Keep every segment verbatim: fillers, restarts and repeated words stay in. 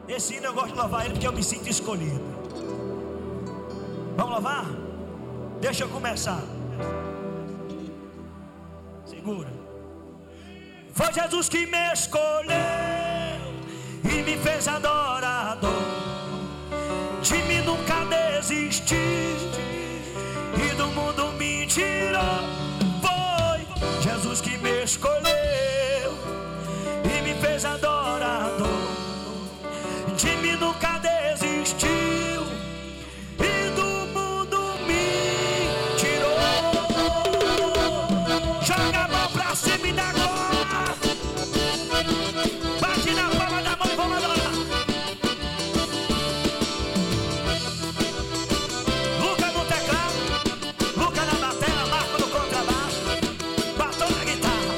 Esse hino eu gosto de louvar ele porque eu me sinto escolhido. Vamos louvar? Deixa eu começar. Segura. Foi Jesus que me escolheu e me fez adorador. De mim nunca desisti e do mundo me tirou. Foi Jesus que me escolheu e me fez adorador. De mim nunca desistiu e do mundo me tirou. Joga a mão pra cima e dá glória. Bate na palma da mão e vamos adorar. Luca no teclado, Luca na bateria, Marco no contrabaixo, Batom na guitarra.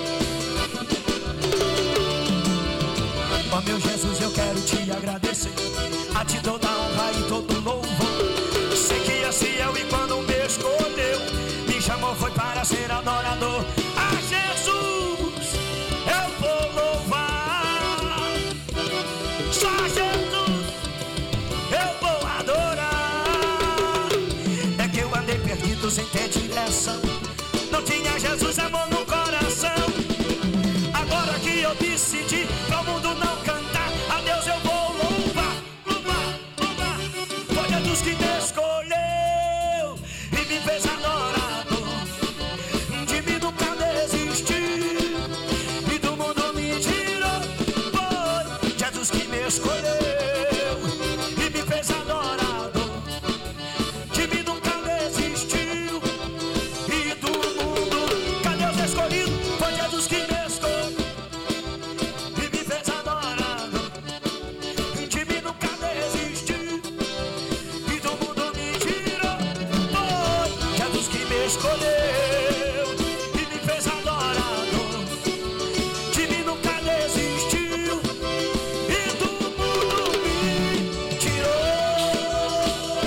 Ó meu Jesus, eu quero te agradecer, a ti toda honra e todo louvor. Sei que assim eu e quando me escolheu, me chamou foi para ser adorador. A Jesus eu vou louvar, só Jesus eu vou adorar. É que eu andei perdido sem ter direção, não tinha Jesus amor no coração. Agora que eu decidi para o mundo não cantar, a Deus eu vou louvar, louvar, louvar. Foi Jesus que me escolheu e me fez adorador. De mim nunca desisti e do mundo me tirou. Foi Jesus que me escolheu e me fez adorador. De mim nunca desistiu e do mundo. Cadê os escolhidos? Foi Jesus que me escolheu e me fez adorador. De mim nunca desistiu e do mundo me tirou. Foi Jesus que me escolheu e me fez adorador. De mim nunca desistiu e do mundo me tirou.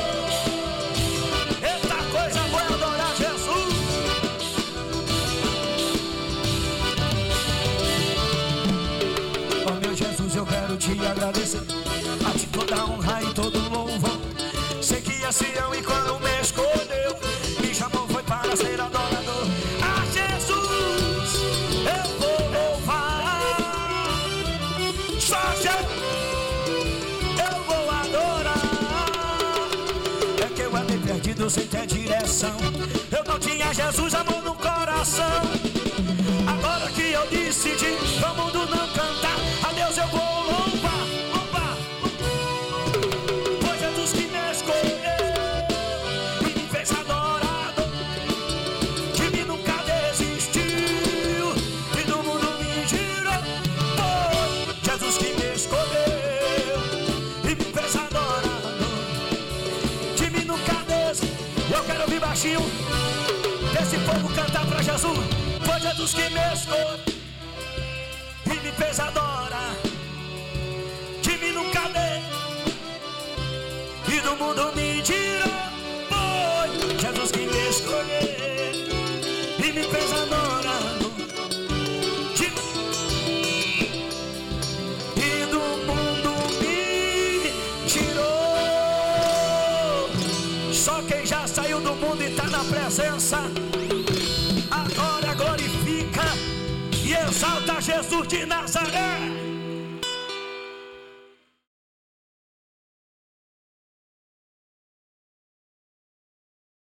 Eita coisa boa, adorar Jesus. Ó meu Jesus, eu quero te agradecer, a ti toda honra e todo louvor. Sei que assim eu e quando me escolheu, me chamou foi para ser adorador. A Jesus eu vou louvar, só Jesus eu vou adorar. É que eu andei perdido sem ter direção, eu não tinha Jesus amor no coração. Agora que eu decidi pro mundo não cantar, a Deus eu vou louvar, louvar. Foi Jesus que me escolheu e me fez adorador. De mim nunca desistiu e do mundo me tirou. Foi Jesus que me escolheu e me fez adorador. De mim nunca desistiu. Eu quero ouvir baixinho desse povo cantar pra Jesus. Foi Jesus que me escolheu e me fez adorar. De mim nunca dei e do mundo me tirou. Foi Jesus que me escolheu e me fez adorar. De... E do mundo me tirou. Só quem já saiu do mundo e tá na presença agora glorifica e exalta Jesus de Nazaré.